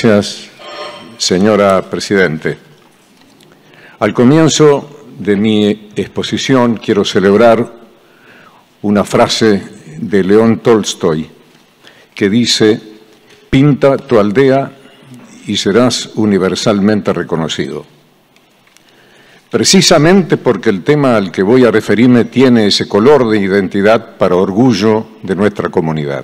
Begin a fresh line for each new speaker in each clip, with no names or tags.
Gracias, señora Presidente. Al comienzo de mi exposición quiero celebrar una frase de León Tolstoy que dice: pinta tu aldea y serás universalmente reconocido. Precisamente porque el tema al que voy a referirme tiene ese color de identidad para orgullo de nuestra comunidad.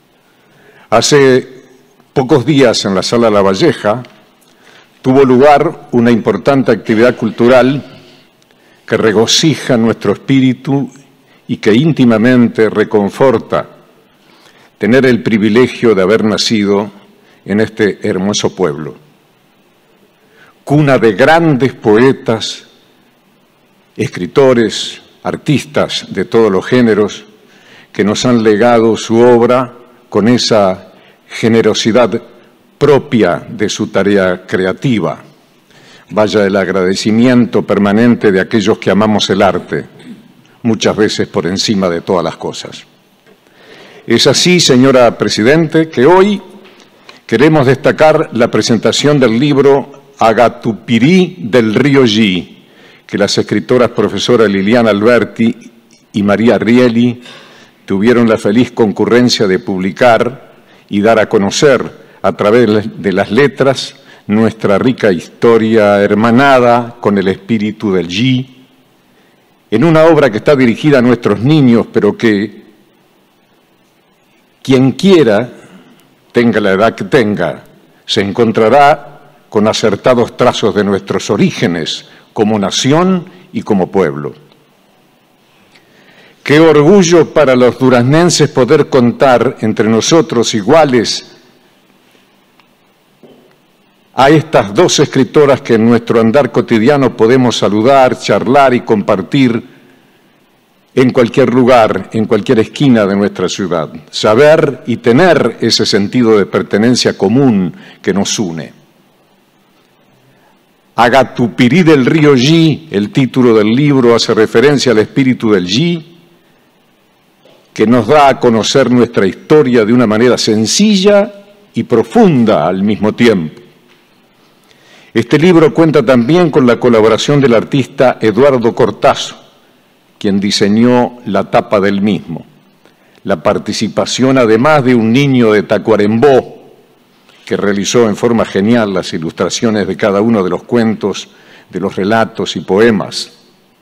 Hace pocos días en la Sala La Valleja tuvo lugar una importante actividad cultural que regocija nuestro espíritu y que íntimamente reconforta tener el privilegio de haber nacido en este hermoso pueblo, cuna de grandes poetas, escritores, artistas de todos los géneros que nos han legado su obra con esa generosidad propia de su tarea creativa. Vaya el agradecimiento permanente de aquellos que amamos el arte, muchas veces por encima de todas las cosas. Es así, señora Presidente, que hoy queremos destacar la presentación del libro Agatupirí del Río Yi, que las escritoras profesora Liliana Alberti y María Rieli tuvieron la feliz concurrencia de publicar y dar a conocer a través de las letras nuestra rica historia hermanada con el espíritu del Yi, en una obra que está dirigida a nuestros niños, pero que quien quiera, tenga la edad que tenga, se encontrará con acertados trazos de nuestros orígenes como nación y como pueblo. Qué orgullo para los duraznenses poder contar entre nosotros iguales a estas dos escritoras que en nuestro andar cotidiano podemos saludar, charlar y compartir en cualquier lugar, en cualquier esquina de nuestra ciudad. Saber y tener ese sentido de pertenencia común que nos une. Agatupirí del Río Yi, el título del libro hace referencia al espíritu del Yi, que nos da a conocer nuestra historia de una manera sencilla y profunda al mismo tiempo. Este libro cuenta también con la colaboración del artista Eduardo Cortazo, quien diseñó la tapa del mismo. La participación, además de un niño de Tacuarembó, que realizó en forma genial las ilustraciones de cada uno de los cuentos, de los relatos y poemas.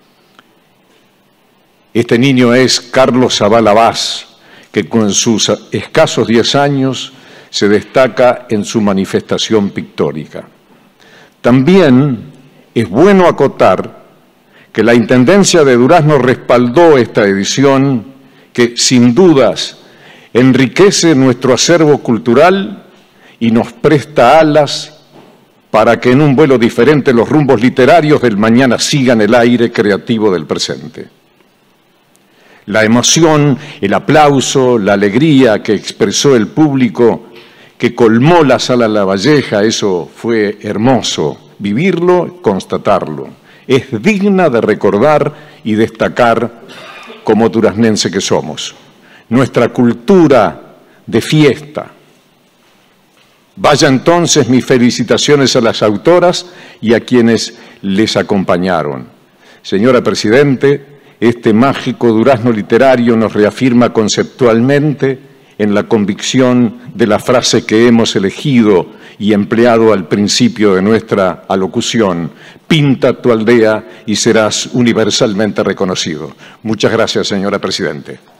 Este niño es Carlos Zavala Vaz, que con sus escasos 10 años se destaca en su manifestación pictórica. También es bueno acotar que la Intendencia de Durazno respaldó esta edición que, sin dudas, enriquece nuestro acervo cultural y nos presta alas para que en un vuelo diferente los rumbos literarios del mañana sigan el aire creativo del presente. La emoción, el aplauso, la alegría que expresó el público, que colmó la Sala La Valleja, eso fue hermoso, vivirlo, constatarlo. Es digna de recordar y destacar como duraznense que somos. Nuestra cultura de fiesta. Vaya entonces mis felicitaciones a las autoras y a quienes les acompañaron. Señora Presidente, este mágico durazno literario nos reafirma conceptualmente en la convicción de la frase que hemos elegido y empleado al principio de nuestra alocución: pinta tu aldea y serás universalmente reconocido. Muchas gracias, señora Presidente.